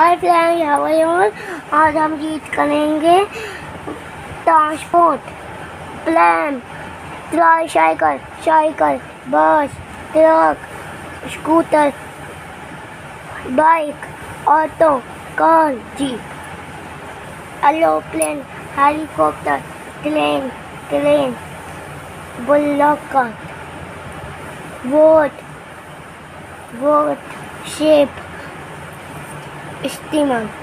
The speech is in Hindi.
Hi friends, how are you? आज हम गीत करेंगे transport, plane, tricycle, cycle, bus, truck, scooter, bike, auto, car, jeep, aeroplane, helicopter, train, bullock, boat, ship, steamer.